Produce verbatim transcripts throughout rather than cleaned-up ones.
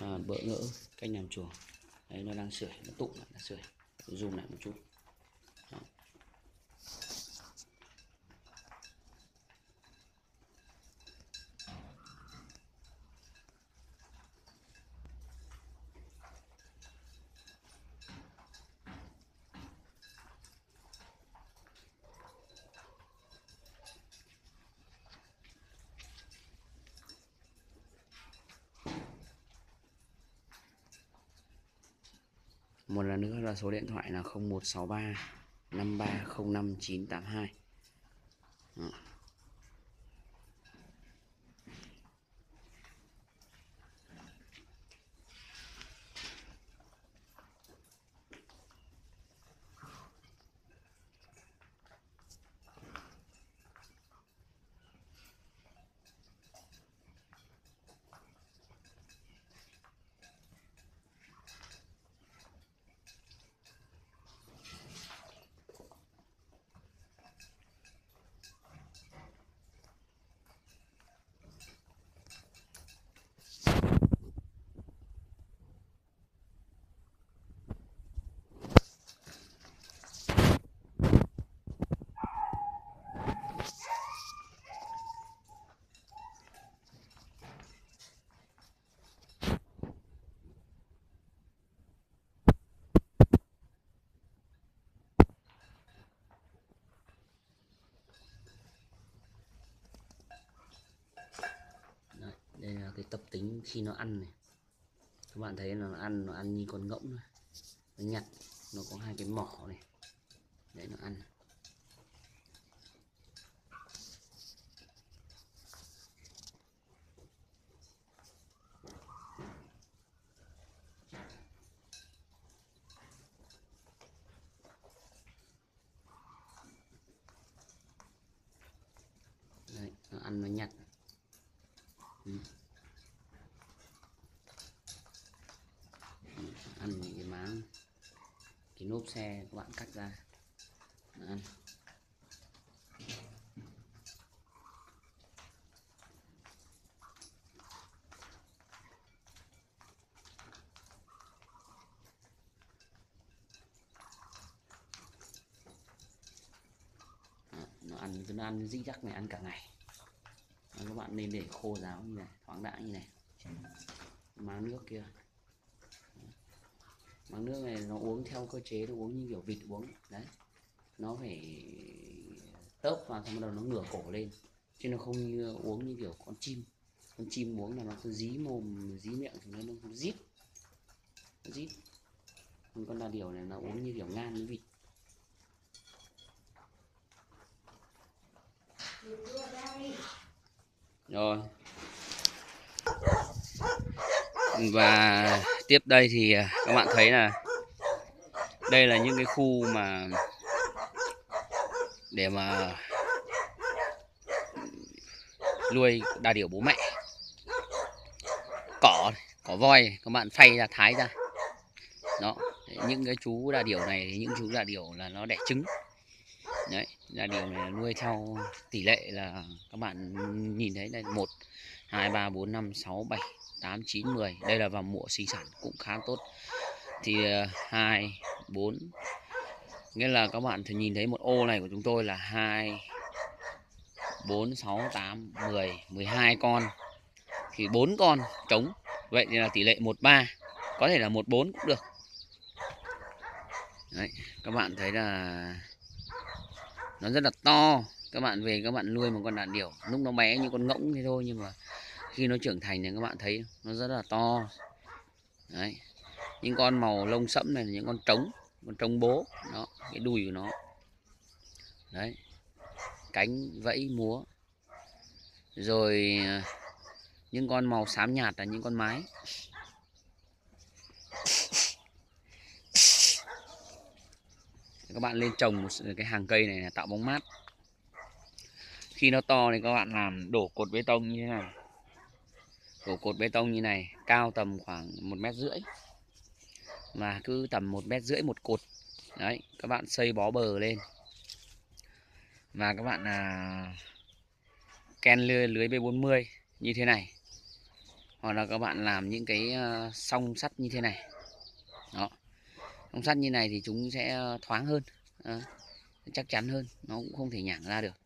à, bỡ ngỡ cách làm chuồng. Đấy, nó đang sưởi, nó tụng lại là sưởi, zoom lại một chút. Đó. Một lần nữa là số điện thoại là không một sáu ba năm ba không năm chín tám hai. Đó. Đấy, đây là cái tập tính khi nó ăn này. Các bạn thấy là nó ăn, nó ăn như con ngỗng này. Nó nhặt, nó có hai cái mỏ này. Đấy, nó ăn. Đấy, nó ăn, nó nhặt. Ừ. Ăn những cái máng, cái lốp xe các bạn cắt ra, nó ăn. Đó, nó ăn, cứ nó ăn dĩ dắc này, ăn cả ngày. Đó, các bạn nên để khô ráo như này, thoáng đãng như này. Máng nước kia, máng nước này nó uống theo cơ chế, nó uống như kiểu vịt uống. Đấy, nó phải tớp vào xong bắt đầu nó ngửa cổ lên, chứ nó không như uống như kiểu con chim. Con chim uống là nó cứ dí mồm dí miệng thì nó nó rít, nó rít. Còn con đà điểu này nó uống như kiểu ngan với vịt. Rồi, và tiếp đây thì các bạn thấy là đây là những cái khu mà để mà nuôi đà điểu bố mẹ. Cỏ, cỏ voi các bạn phay ra, thái ra. Đó, những cái chú đà điểu này, những chú đà điểu là nó đẻ trứng. Đấy, đà điểu này nuôi theo tỷ lệ là các bạn nhìn thấy đây, một, hai, ba, bốn, năm, sáu, bảy, tám, chín, mười. Đây là vào mùa sinh sản cũng khá tốt. Thì hai, bốn, nghĩa là các bạn thì nhìn thấy một ô này của chúng tôi là hai, bốn, sáu, tám, mười, mười hai con. Thì bốn con trống. Vậy thì là tỷ lệ một ba, có thể là một bốn cũng được. Đấy, các bạn thấy là nó rất là to. Các bạn về các bạn nuôi một con đà điểu, lúc nó bé như con ngỗng thế thôi, nhưng mà khi nó trưởng thành thì các bạn thấy nó rất là to. Đấy, những con màu lông sẫm này là những con trống, con trống bố. Đó, cái đùi của nó. Đấy, cánh vẫy múa. Rồi những con màu xám nhạt là những con mái. Các bạn lên trồng một cái hàng cây này là tạo bóng mát. Khi nó to thì các bạn làm đổ cột bê tông như thế này. Đổ cột bê tông như này, cao tầm khoảng một mét rưỡi. Và cứ tầm một mét rưỡi một cột. Đấy, các bạn xây bó bờ lên. Và các bạn à, ken lưới, lưới B bốn mươi như thế này. hoặc là các bạn làm những cái uh, song sắt như thế này. Đó, song sắt như này thì chúng sẽ thoáng hơn, uh, chắc chắn hơn, nó cũng không thể nhảng ra được.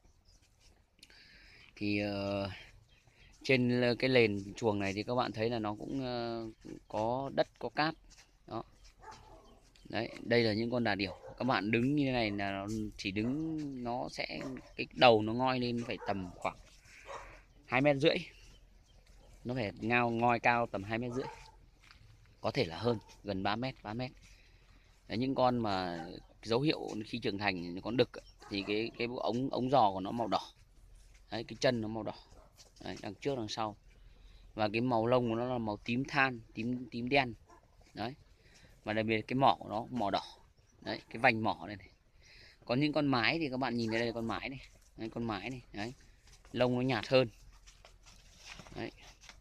Thì uh, trên cái nền chuồng này thì các bạn thấy là nó cũng uh, có đất, có cát. Đó. Đấy, đây là những con đà điểu. Các bạn đứng như thế này là nó chỉ đứng, nó sẽ cái đầu nó ngoi lên phải tầm khoảng hai mét rưỡi. Nó phải ngao ngoi cao tầm hai mét rưỡi. Có thể là hơn, gần ba mét, ba mét. Đấy, những con mà dấu hiệu khi trưởng thành, con đực thì cái cái ống ống giò của nó màu đỏ. Đấy, cái chân nó màu đỏ. Đấy, đằng trước đằng sau. Và cái màu lông của nó là màu tím than, tím tím đen. Đấy. Và đặc biệt cái mỏ của nó màu đỏ. Đấy, cái vành mỏ này này. Còn những con mái thì các bạn nhìn thấy đây là con mái này. Đấy, con mái này. Đấy. Lông nó nhạt hơn. Đấy.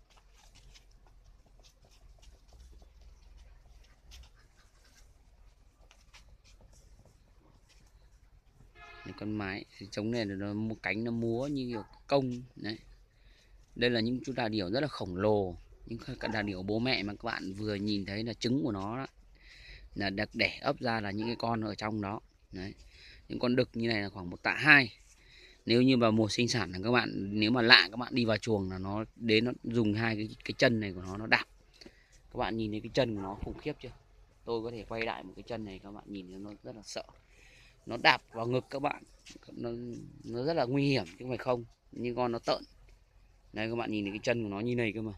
Đây, con mái trống này nó một cánh nó múa như kiểu công. Đấy. Đây là những chú đà điểu rất là khổng lồ. Những con đà điểu bố mẹ mà các bạn vừa nhìn thấy là trứng của nó đó, là được đẻ ấp ra là những cái con ở trong đó. Đấy. Những con đực như này là khoảng một tạ hai. Nếu như vào mùa sinh sản là các bạn, nếu mà lạ các bạn đi vào chuồng là nó đến nó dùng hai cái cái chân này của nó nó đạp. Các bạn nhìn thấy cái chân của nó khủng khiếp chưa? Tôi có thể quay lại một cái chân này, các bạn nhìn nó rất là sợ. Nó đạp vào ngực các bạn, nó, nó rất là nguy hiểm chứ không phải không. Như con nó tợn. Đây các bạn nhìn thấy cái chân của nó như này cơ mà.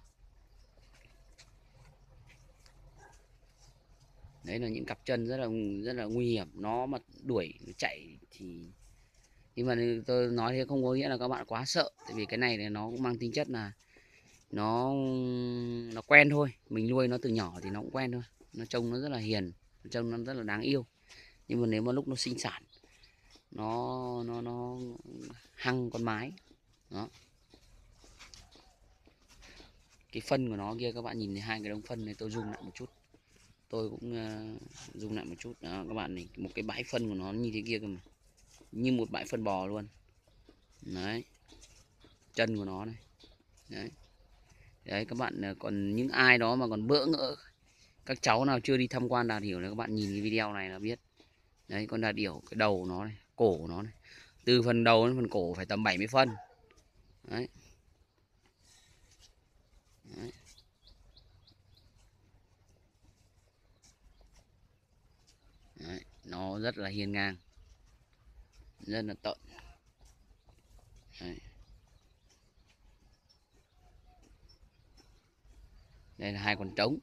Đấy là những cặp chân rất là rất là nguy hiểm. Nó mà đuổi nó chạy thì, nhưng mà tôi nói thế không có nghĩa là các bạn quá sợ. Tại vì cái này thì nó cũng mang tính chất là nó nó quen thôi. Mình nuôi nó từ nhỏ thì nó cũng quen thôi. Nó trông nó rất là hiền, nó trông nó rất là đáng yêu. Nhưng mà nếu mà lúc nó sinh sản, nó nó nó hăng con mái. Đó. Cái phân của nó kia các bạn nhìn thấy hai cái đống phân này, tôi zoom lại một chút. Tôi cũng uh, zoom lại một chút. Đó các bạn này, một cái bãi phân của nó như thế kia cơ mà. Như một bãi phân bò luôn. Đấy. Chân của nó này. Đấy. Đấy các bạn, còn những ai đó mà còn bỡ ngỡ, các cháu nào chưa đi tham quan đà điểu này, các bạn nhìn cái video này là biết. Đấy, con đà điểu, cái đầu của nó này, cổ của nó này, từ phần đầu đến phần cổ phải tầm bảy mươi phân. Đấy. Đấy. Đấy. Nó rất là hiên ngang, rất là tợn. Đấy. Đây là hai con trống.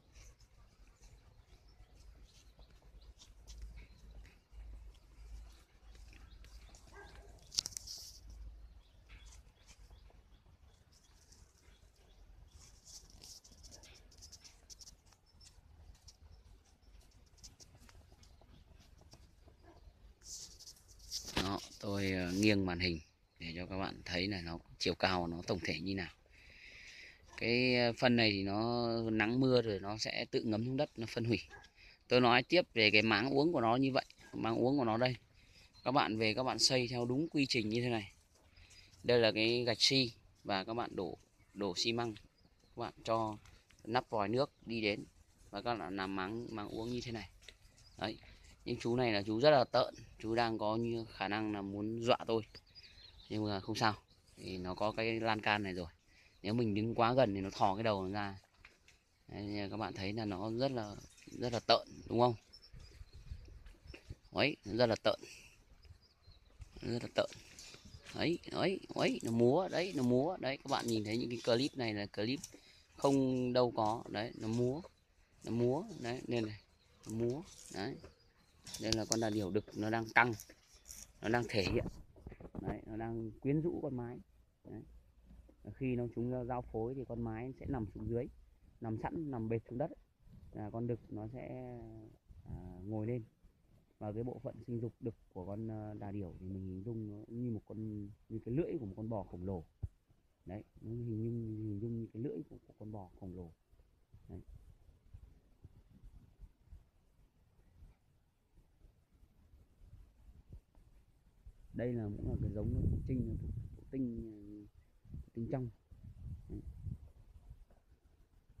Đó, tôi nghiêng màn hình để cho các bạn thấy là nó chiều cao nó tổng thể như nào. Cái phân này thì nó nắng mưa rồi nó sẽ tự ngấm xuống đất, nó phân hủy. Tôi nói tiếp về cái máng uống của nó như vậy. Máng uống của nó đây, các bạn về các bạn xây theo đúng quy trình như thế này. Đây là cái gạch xi và các bạn đổ đổ xi măng, các bạn cho nắp vòi nước đi đến và các bạn làm máng máng uống như thế này. Đấy. Nhưng chú này là chú rất là tợn, chú đang có như khả năng là muốn dọa tôi, nhưng mà không sao, thì nó có cái lan can này rồi. Nếu mình đứng quá gần thì nó thò cái đầu nó ra. Đấy, các bạn thấy là nó rất là rất là tợn đúng không? Đấy, rất là tợn, rất là tợn. Đấy, đấy, đấy, nó múa, đấy, nó múa, đấy, các bạn nhìn thấy những cái clip này là clip không đâu có, đấy, nó múa, nó múa, đấy, nên này, nó múa, đấy, đây là con đà điểu đực, nó đang căng, nó đang thể hiện, đấy, nó đang quyến rũ con mái, đấy. Khi nó chúng giao phối thì con mái sẽ nằm xuống dưới, nằm sẵn, nằm bệt xuống đất, là con đực nó sẽ à, ngồi lên. Và cái bộ phận sinh dục đực của con đà điểu thì mình hình dung nó như một con, như cái lưỡi của một con bò khổng lồ. Đấy, nó hình dung hình dung như cái lưỡi của, của con bò khổng lồ. Đấy. Đây là cũng là cái giống thụ tinh, thụ tinh thụ tinh trong. Đấy.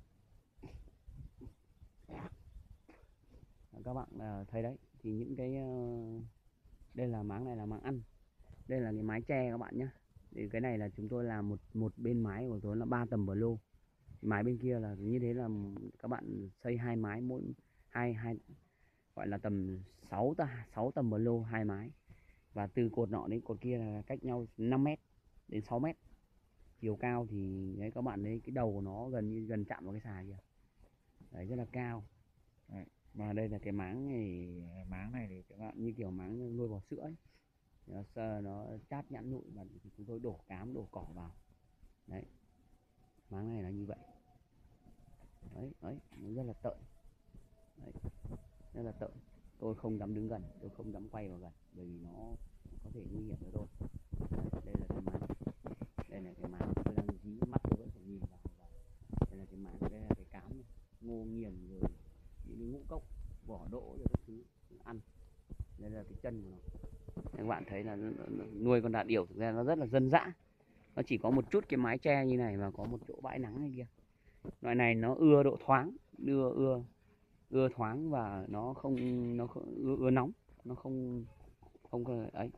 các bạn à, thấy đấy, thì những cái uh, đây là máng này là máng ăn, đây là cái mái tre các bạn nhé. Thì cái này là chúng tôi làm một một bên mái của tôi là ba tầm bờ lô, mái bên kia là như thế là các bạn xây hai mái, mỗi hai hai gọi là tầm sáu ta sáu tầm bờ lô hai mái, và từ cột nọ đến cột kia là cách nhau năm mét đến sáu mét. Chiều cao thì đấy các bạn thấy cái đầu của nó gần như gần chạm vào cái xà kìa, đấy rất là cao. Đấy. Và đây là cái máng này, máng này thì các bạn như kiểu máng nuôi bò sữa ấy. Nó, nó chát nhẵn nhụi và chúng tôi đổ cám đổ cỏ vào. Đấy, máng này là như vậy. Đấy, đấy, nó rất là tợn. Đấy, rất là tợn. Tôi không dám đứng gần, tôi không dám quay vào gần bởi vì nó có thể nguy hiểm với tôi. Đấy, đây là cái máng, đây là cái máng tôi đang dí mắt tôi vẫn phải nhìn vào. Đây là cái máng, đây là cái cám này, ngô nghiền rồi những ngũ cốc, vỏ đỗ rồi các thứ ăn. Đây là cái chân của nó. Các bạn thấy là nuôi con đà điểu thực ra nó rất là dân dã. Nó chỉ có một chút cái mái tre như này và có một chỗ bãi nắng này kia. Loại này nó ưa độ thoáng, đưa ưa ưa thoáng và nó không nó không, ưa, ưa nóng, nó không không ấy.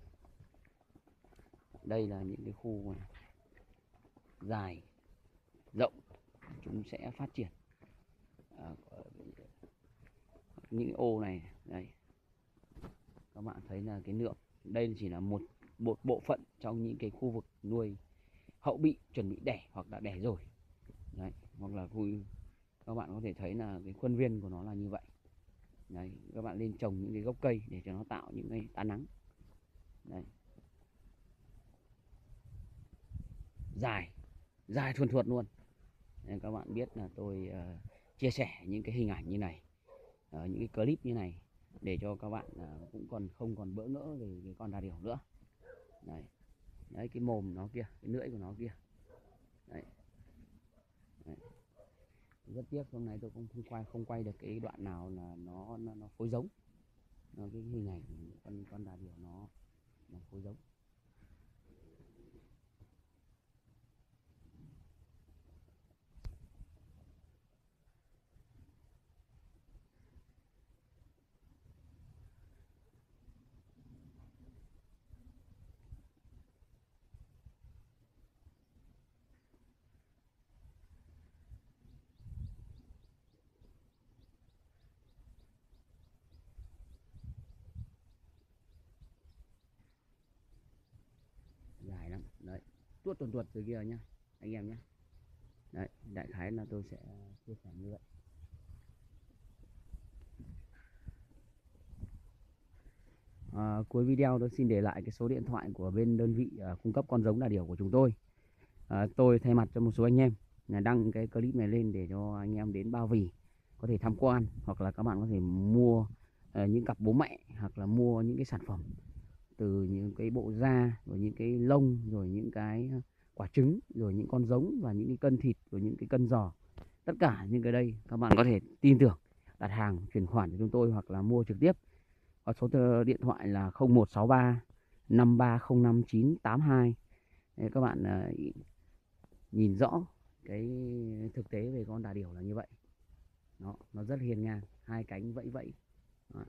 Đây là những cái khu dài rộng chúng sẽ phát triển. À, những ô này đây các bạn thấy là cái lượng, đây chỉ là một bộ bộ phận trong những cái khu vực nuôi hậu bị chuẩn bị đẻ hoặc đã đẻ rồi. Đấy, hoặc là vui các bạn có thể thấy là cái khuôn viên của nó là như vậy. Đấy, các bạn lên trồng những cái gốc cây để cho nó tạo những cái tán nắng. Đấy, dài dài thuần thuột luôn. Nên các bạn biết là tôi uh, chia sẻ những cái hình ảnh như này, uh, những cái clip như này để cho các bạn uh, cũng còn không còn bỡ ngỡ về cái con đà điểu nữa. Đấy, đấy cái mồm nó kia, cái lưỡi của nó kia. Đấy. Đấy. Rất tiếc hôm nay tôi cũng không quay không quay được cái đoạn nào là nó nó, nó phối giống, nó cái hình ảnh con con đà điểu nó nó phối giống. Dài lắm đấy, tuốt tuột tuột từ kia nhá anh em nhé. Đấy, đại khái là tôi sẽ chia sẻ như vậy. À, cuối video tôi xin để lại cái số điện thoại của bên đơn vị à, cung cấp con giống đà điểu của chúng tôi. À, tôi thay mặt cho một số anh em là đăng cái clip này lên để cho anh em đến Ba Vì có thể tham quan, hoặc là các bạn có thể mua à, những cặp bố mẹ, hoặc là mua những cái sản phẩm từ những cái bộ da, rồi những cái lông, rồi những cái quả trứng, rồi những con giống và những cái cân thịt, rồi những cái cân giò. Tất cả những cái đây các bạn có thể tin tưởng đặt hàng chuyển khoản cho chúng tôi hoặc là mua trực tiếp. Có số điện thoại là không một sáu ba năm ba không năm chín tám hai. Đấy, các bạn uh, nhìn rõ cái thực tế về con đà điểu là như vậy. Nó nó rất hiền ngang, hai cánh vẫy vẫy. Đó.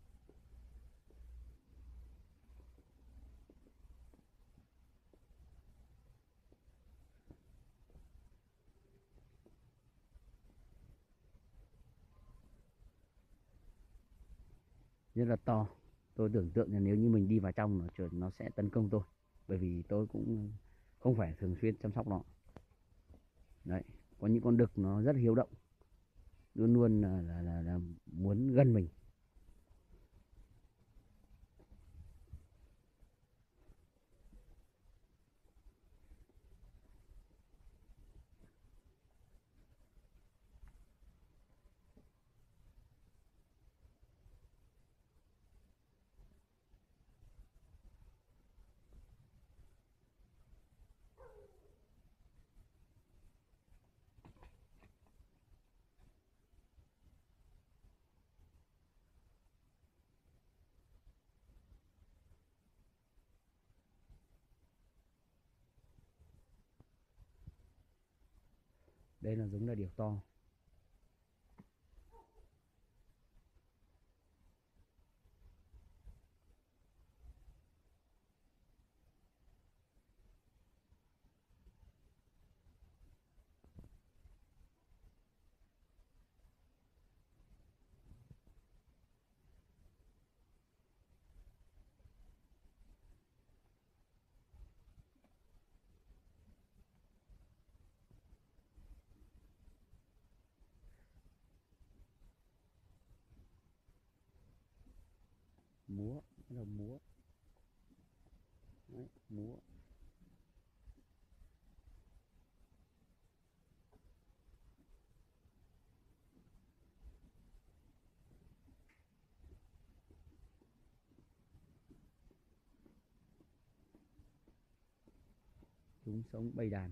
Rất là to. Tôi tưởng tượng là nếu như mình đi vào trong nó nó sẽ tấn công tôi, bởi vì tôi cũng không phải thường xuyên chăm sóc nó. Đấy, có những con đực nó rất hiếu động, luôn luôn là, là, là, là muốn gần mình. Đây là giống đà điểu to. múa, bắt đầu múa. Đấy, múa. Chúng sống bầy đàn.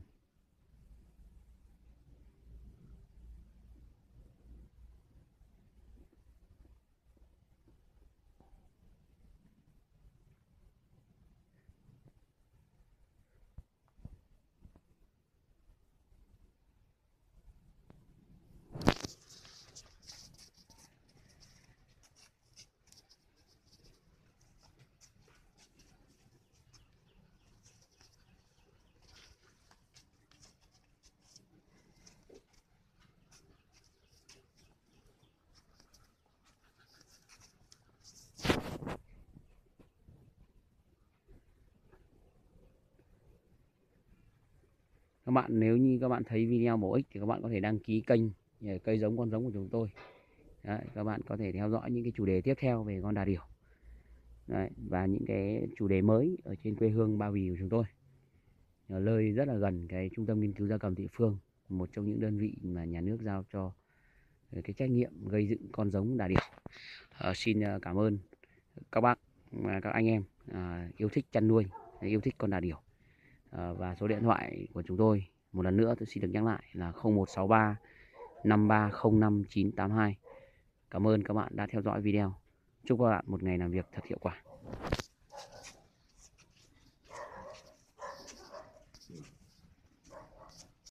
Các bạn nếu như các bạn thấy video bổ ích thì các bạn có thể đăng ký kênh Cây Giống Con Giống của chúng tôi. Đấy, các bạn có thể theo dõi những cái chủ đề tiếp theo về con đà điểu. Đấy, và những cái chủ đề mới ở trên quê hương Ba Vì của chúng tôi. Ở nơi rất là gần cái trung tâm nghiên cứu gia cầm Thị Phương, một trong những đơn vị mà nhà nước giao cho cái trách nhiệm gây dựng con giống đà điểu. À, xin cảm ơn các bác, các anh em à, yêu thích chăn nuôi, yêu thích con đà điểu. À, và số điện thoại của chúng tôi một lần nữa tôi xin được nhắc lại là không một sáu ba năm ba không năm chín tám hai. Cảm ơn các bạn đã theo dõi video. Chúc các bạn một ngày làm việc thật hiệu quả.